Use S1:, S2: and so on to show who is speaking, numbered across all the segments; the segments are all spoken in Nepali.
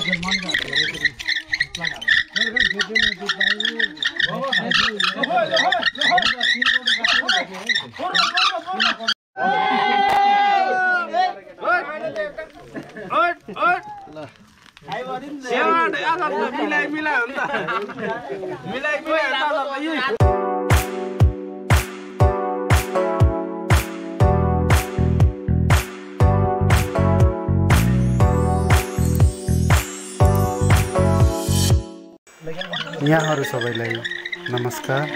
S1: यहाँहरू सबैलाई नमस्कार।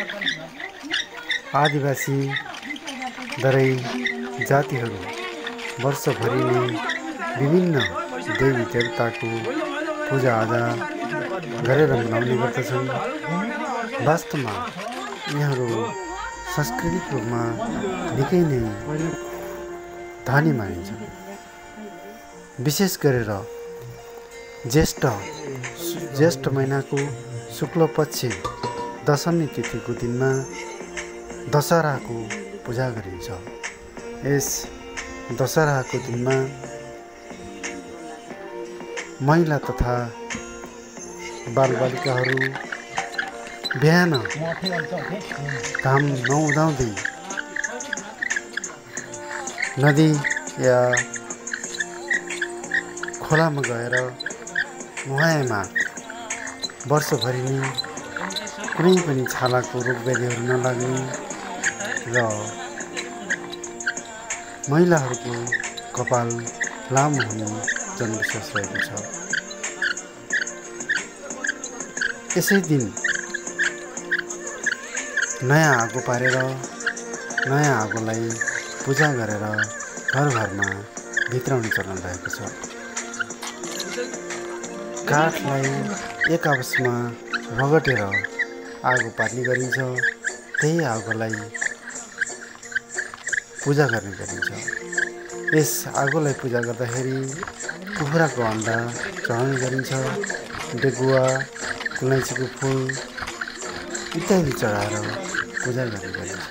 S1: आदिवासी दरै जातिहरू वर्षभरि नै विभिन्न देवी देवताको पूजाआजा गरेर मनाउने गर्दछन्। वास्तवमा यहाँहरू सांस्कृतिक रूपमा निकै नै धनी मानिन्छन्। विशेष गरेर ज्येष्ठ महिनाको शुक्ल पक्ष दशमी तिथिको दिनमा दशहराको पूजा गरिन्छ। यस दशहराको दिनमा महिला तथा बालबालिकाहरू बिहान घाम नउदाउँदै नदी या खोलामा गएर नुहाएमा वर्षभरि नै कुनै पनि छालाको रोगव्याधिहरू नलाग्ने र महिलाहरूको कपाल लामो हुने जनविश्वास रहेको छ। यसै दिन नयाँ आगो पारेर नयाँ आगोलाई पूजा गरेर घर घरमा भित्राउने चलन रहेको छ। काठलाई एक आपसमा रगटेर आगो पार्ने गरिन्छ। त्यही आगोलाई पूजा गर्ने गरिन्छ। यस आगोलाई पूजा गर्दाखेरि कुखुराको अन्डा चढाउने गरिन्छ। डेगुवा, कुलैँचीको फुल इत्यादि चढाएर पूजा गर्ने गरिन्छ।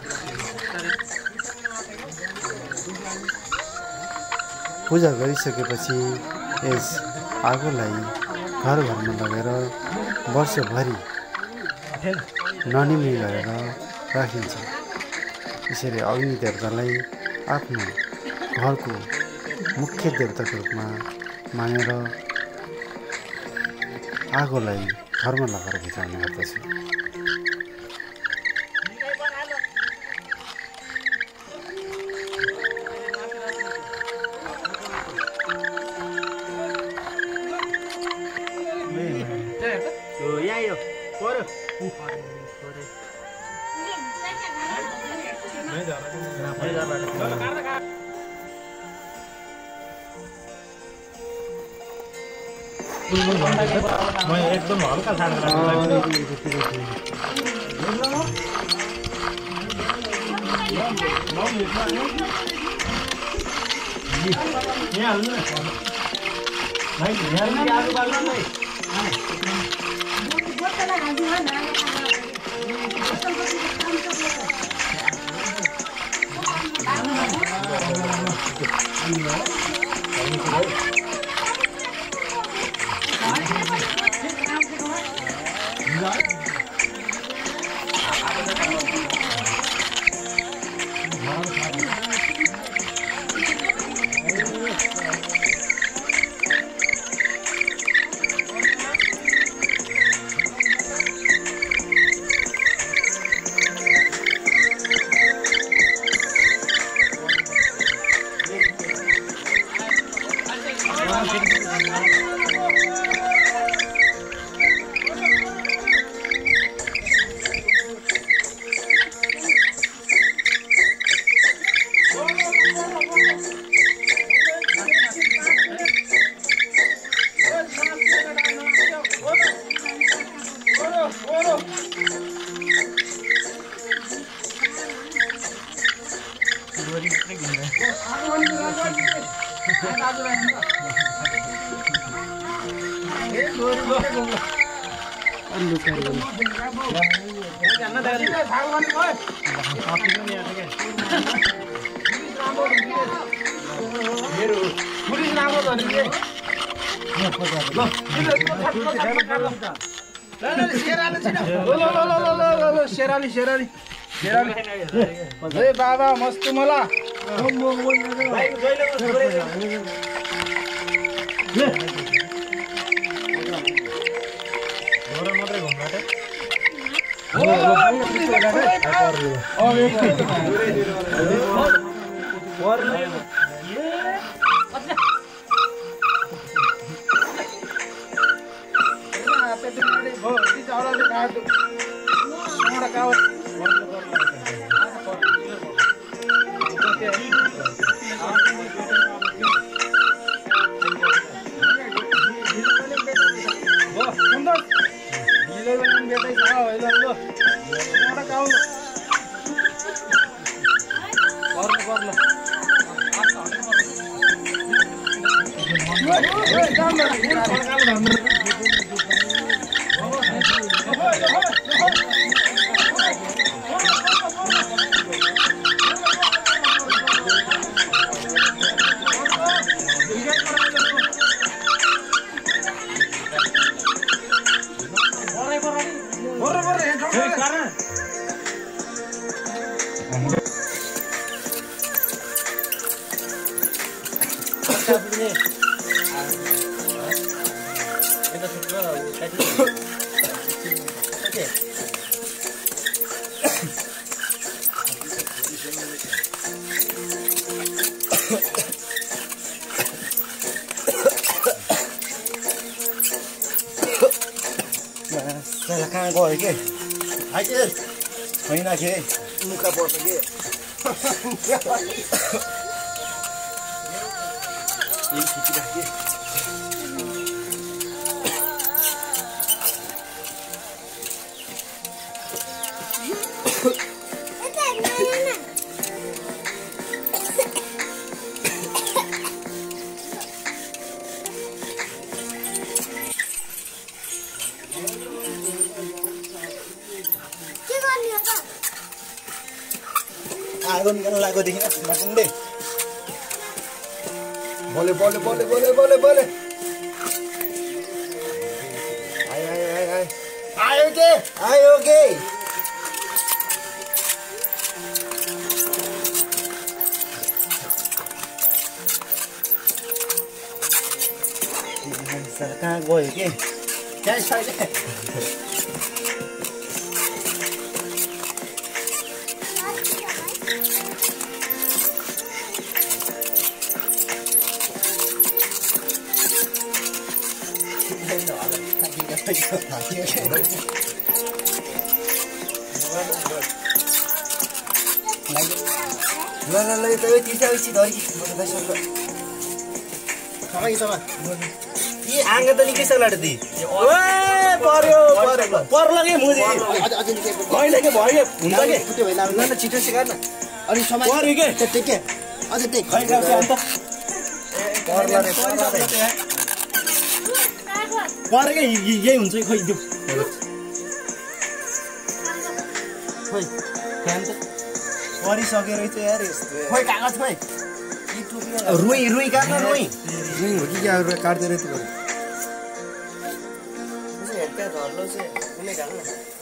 S1: पूजा गरिसकेपछि यस आगोलाई घर घरमा लगेर वर्षभरि ननिम्ने गरेर राखिन्छ। यसरी अग्नि देवतालाई आफ्नो घरको मुख्य देवताको रूपमा मानेर आगोलाई घरमा लगाएर भित्राउने गर्दछ।
S2: मैं एकदम हल्का यहाँ
S3: जय बाबा मस्त मला
S4: कहाँ गयो के आइके छैन के मुखा पर्छ के आगो निकाल्न लागेको देखिन नाकुण्डे बोले बोले बोले बोले बोले बोले आयो के सर कहाँ गयो के त्यहाँ छैन ल तिर्छ धरी आँगा त निकै सक्ला ती पर्यो पर्ला के मुजी होइन के भयो हुन्छ के छिटो सिकाएर न अनि पर्यो के टेके अझ टेक अन्त पर्यो के यही हुन्छ खोइ त्यो खोइ फ्यान त परिसक्यो रहेछ यार यस्तो खोइ कागज खोइ रुई रुई काट्न रुई रुई हो कि क्या काट्दै रहेछ हेडका धर्लो चाहिँ कुनै काट्नु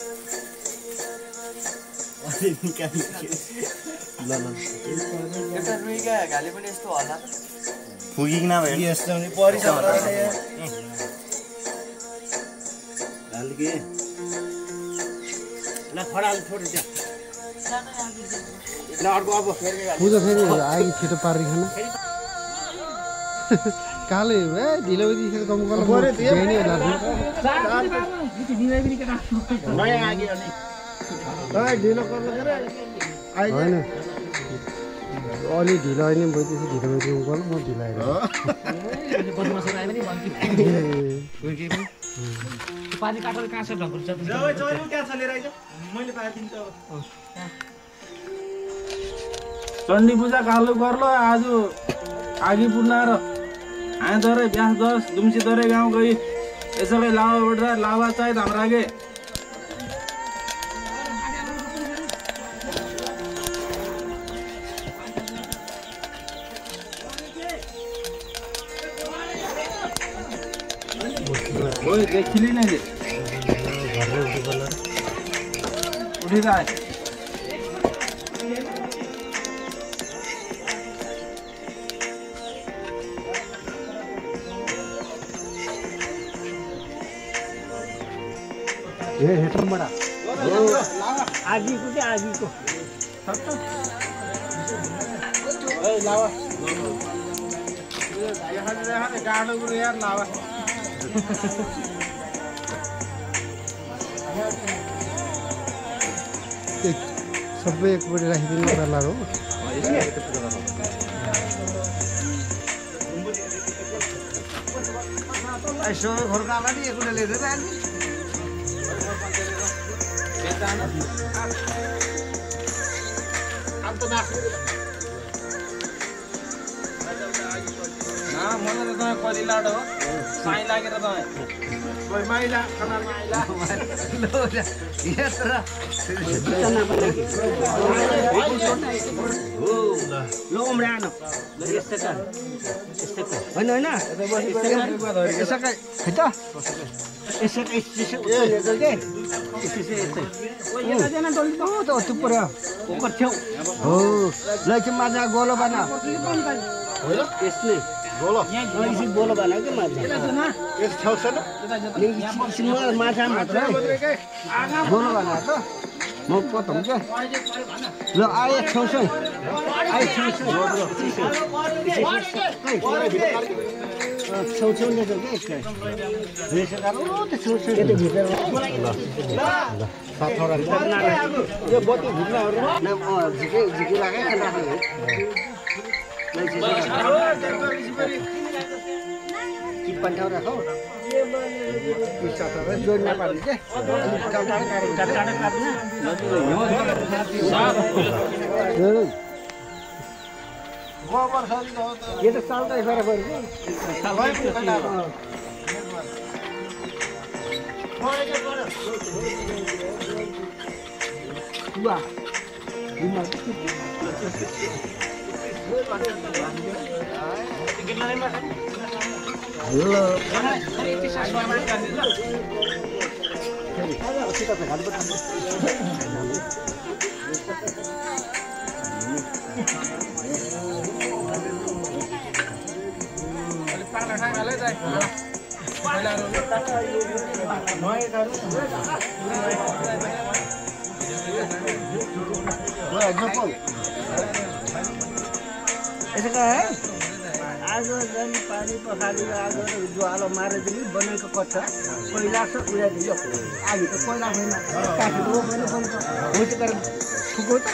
S4: अरे निकाल्नु ल एउटा रुईका घाले पनि यस्तो होला फुगी नभए यस्तो नि परिसक्यो रहेछ यार हाल के ल खडाल छोड त्यहाँ ल अर्को अब
S1: पूजा फेरि आगि छिटो पारी खान काले ढिलो बजी कम गर्नु पर्यो
S3: नयाँ आगे अनि ढिलो गर्नु
S1: होइन अलि ढिलो होइन बजी ढिलो बजी गर्नु म ढिलो आएर
S2: पानी काटेर कहाँ छ ढङ्गर छ
S3: क्या छ लिएर आइज मैले पाइदिन्छ चण्डी पूजा कालो गर्लो आज आगी पुर्नाएर हाँ दरे ब्यास दस दुम्सी दरे गाउँ गई यसरी लावा उठ्दा लावा चाहिँ हाम्रो आगे ओए देखिली नै ले
S1: घरले उठि पर्ला
S3: उठिराए
S1: ए हेटर बडा
S2: आगीको के आगीको
S3: ए लावा यहाँ गाडो गुरु यार लावा
S1: सबै एकपट्टि राखिदिनु पर्ला हो
S4: यसो घरकामा नि एकले लिएर जाने
S3: ना मलाई त तपाईँ कति लाडो हो साई लागेर तपाईँ ओइ माइला खाना माइला
S4: यत्र
S2: ल उम्रान ल यस्तै कर हैन हैन यसकै खै त यसकै यसो के यसै ओइ यो जना डल्ली त तुपर ओकर छेउ
S4: हो लैके माजा गोलो बना
S2: यसले
S4: गोलो
S2: यहाँ इसी बोलो बना के माछा
S4: यस छेउ छ
S2: सिंह माछा मात्र
S4: गोलो बना त
S2: म पतम के ल आए छौसै आए छौसै छौछौ ले के यसलाई रेस गरौ त छौछौ के भित्र
S4: साथरा
S2: यो बत्ती भित्रहरु न झिके झिके लागे खाना खायो चिप्पन ठाउँ राखौ जोड्न पार्ने के यो त सालकै गरेको यसो है आगो जनी पानी पखाली आगो ज्वालो मारेदेखि बनाएको कच्चा पहिला छ उडाइदियो आगो त पहिला भएन काटेको भएन बन्छ हो त्यो गरेर ठुको त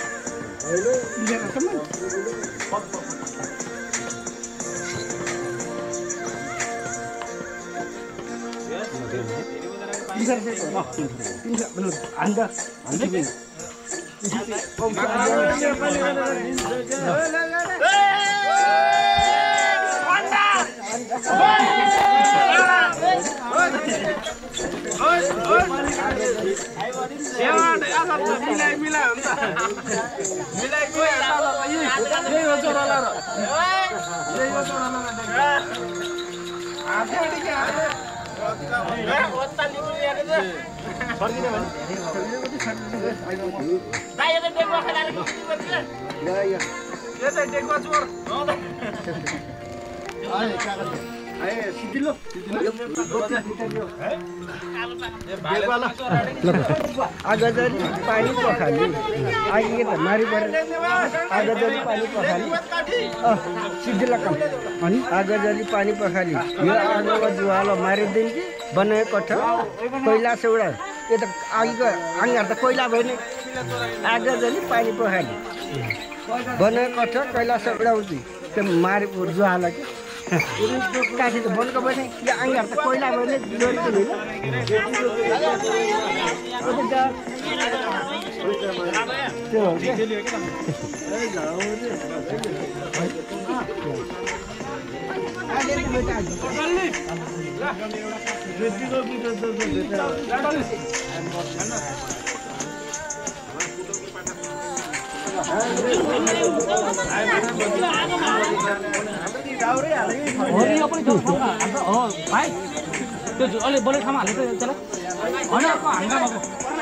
S2: आगजरी पानी पखाली आगे त मारी परे आगजरी पानी पखाली सिद्धिला काम अनि आगजरी पानी पखाली यो आगोको जुवालो मारिदिन्छ बनाएको कट्ठा कोइला सेउडा यो त आगीको आँगार त कोइला भयो नि आगजरी पानी पखाली बनाएको कट्ठा कोइला सेउडा उठी त्यो मारी जुवालो के काठी त बनको बैठे यो आँगार त कोइला भयो नि भाइ
S3: त्यो अलि बोले ठाउँमा हाल्नु त त्यसलाई होइन अर्को हाँगामा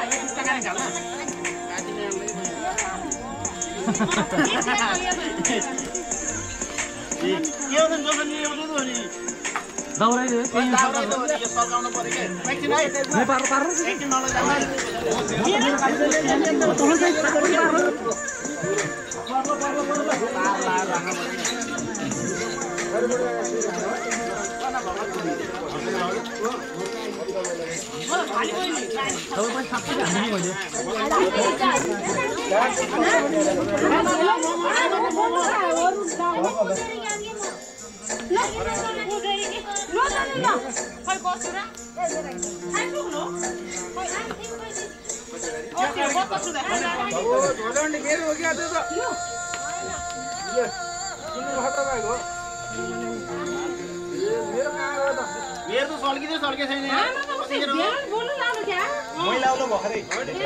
S4: मेरो त सल्के छैन मैला आउनु भर्खरै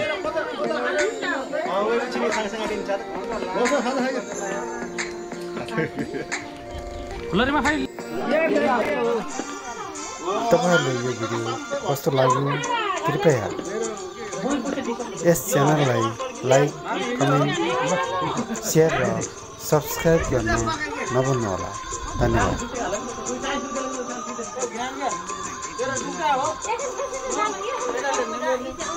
S1: तपाईहरुले यो भिडियो कस्तो लाग्यो कृपया यस च्यानललाई लाइक कमेन्ट शेयर र सब्स्क्राइब गर्न नभुल्नुहोला धन्यवाद